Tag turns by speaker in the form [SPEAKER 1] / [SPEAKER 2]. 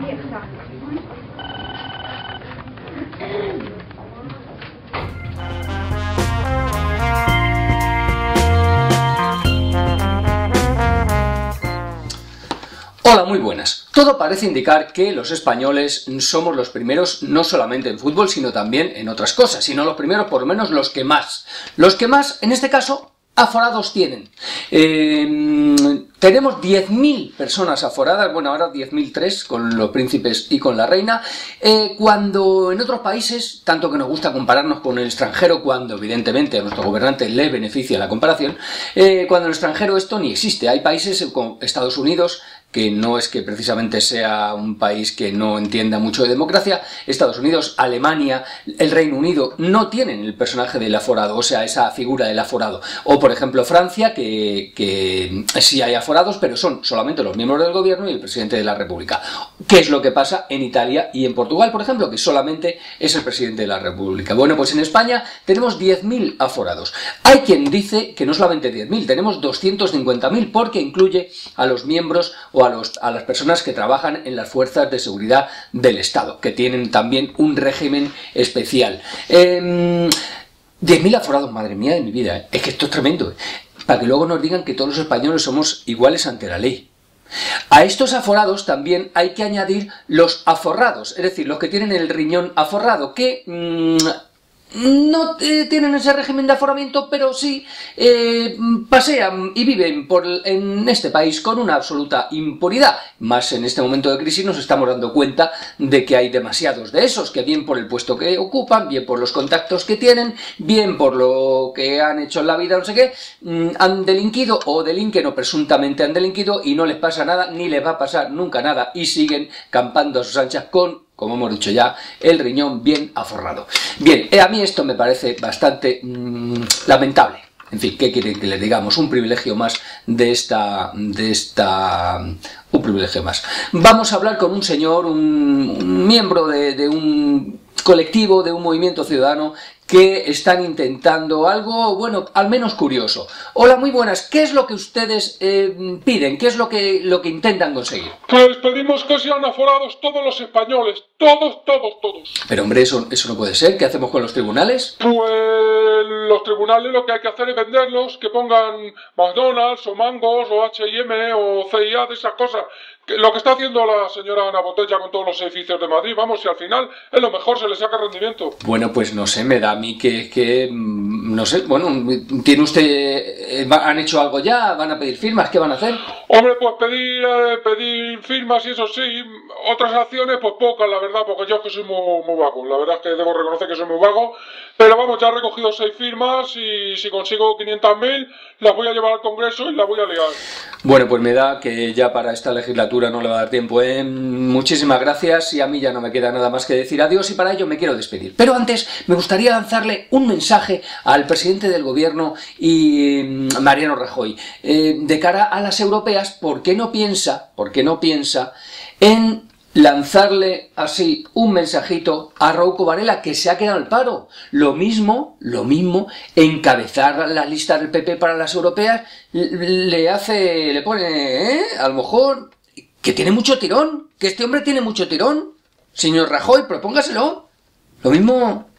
[SPEAKER 1] Hola, muy buenas. Todo parece indicar que los españoles somos los primeros no solamente en fútbol, sino también en otras cosas, sino los primeros, por lo menos los que más. Los que más, en este caso, aforados tienen. Tenemos 10.000 personas aforadas, bueno, ahora 10.003 con los príncipes y con la reina, cuando en otros países, tanto que nos gusta compararnos con el extranjero, cuando evidentemente a nuestro gobernante le beneficia la comparación, cuando en el extranjero esto ni existe. Hay países como Estados Unidos, que no es que precisamente sea un país que no entienda mucho de democracia. Estados Unidos, Alemania, el Reino Unido no tienen el personaje del aforado, o sea, esa figura del aforado. O, por ejemplo, Francia, que sí hay aforados, pero son solamente los miembros del gobierno y el presidente de la República. ¿Qué es lo que pasa en Italia y en Portugal, por ejemplo, que solamente es el presidente de la República? Bueno, pues en España tenemos 10.000 aforados. Hay quien dice que no solamente 10.000, tenemos 250.000, porque incluye a los miembros o a las personas que trabajan en las fuerzas de seguridad del Estado, que tienen también un régimen especial. 10.000 aforados, madre mía de mi vida, ¿eh? Es que esto es tremendo, ¿eh? Para que luego nos digan que todos los españoles somos iguales ante la ley. A estos aforados también hay que añadir los aforrados, es decir, los que tienen el riñón aforrado, que no tienen ese régimen de aforamiento, pero sí pasean y viven en este país con una absoluta impunidad. Más en este momento de crisis nos estamos dando cuenta de que hay demasiados de esos, que bien por el puesto que ocupan, bien por los contactos que tienen, bien por lo que han hecho en la vida, no sé qué, han delinquido o delinquen o presuntamente han delinquido y no les pasa nada, ni les va a pasar nunca nada, y siguen campando a sus anchas con, como hemos dicho ya, el riñón bien aforrado. Bien, a mí esto me parece bastante lamentable. En fin, ¿qué quieren que les digamos? Un privilegio más un privilegio más. Vamos a hablar con un señor, un miembro de un colectivo, de un movimiento ciudadano, que están intentando algo, bueno, al menos curioso. Hola, muy buenas. ¿Qué es lo que ustedes piden? ¿Qué es lo que intentan conseguir?
[SPEAKER 2] Pues pedimos que sean aforados todos los españoles. Todos.
[SPEAKER 1] Pero hombre, eso no puede ser. ¿Qué hacemos con los tribunales?
[SPEAKER 2] Pues los tribunales lo que hay que hacer es venderlos, que pongan McDonald's o Mangos o H&M o CIA, de esas cosas. Lo que está haciendo la señora Ana Botella con todos los edificios de Madrid, vamos, si al final es lo mejor, se le saca rendimiento.
[SPEAKER 1] Bueno, pues no sé, me da a mí que no sé, bueno, ¿tiene usted, han hecho algo ya? ¿Van a pedir firmas? ¿Qué van a hacer?
[SPEAKER 2] Hombre, pues pedir firmas y eso sí, otras acciones pues pocas, la verdad, porque yo es que soy muy vago, la verdad es que debo reconocer que soy muy vago, pero vamos, ya he recogido 6 firmas y si consigo 500.000 las voy a llevar al Congreso y las voy a liar.
[SPEAKER 1] Bueno, pues me da que ya para esta legislatura no le va a dar tiempo, ¿eh? Muchísimas gracias y a mí ya no me queda nada más que decir adiós y para ello me quiero despedir. Pero antes me gustaría lanzarle un mensaje al presidente del gobierno y Mariano Rajoy. De cara a las europeas, ¿por qué no piensa en lanzarle así un mensajito a Rouco Varela, que se ha quedado al paro? Lo mismo, encabezar la lista del PP para las europeas le pone, a lo mejor, que tiene mucho tirón, que este hombre tiene mucho tirón. Señor Rajoy, propóngaselo. Lo mismo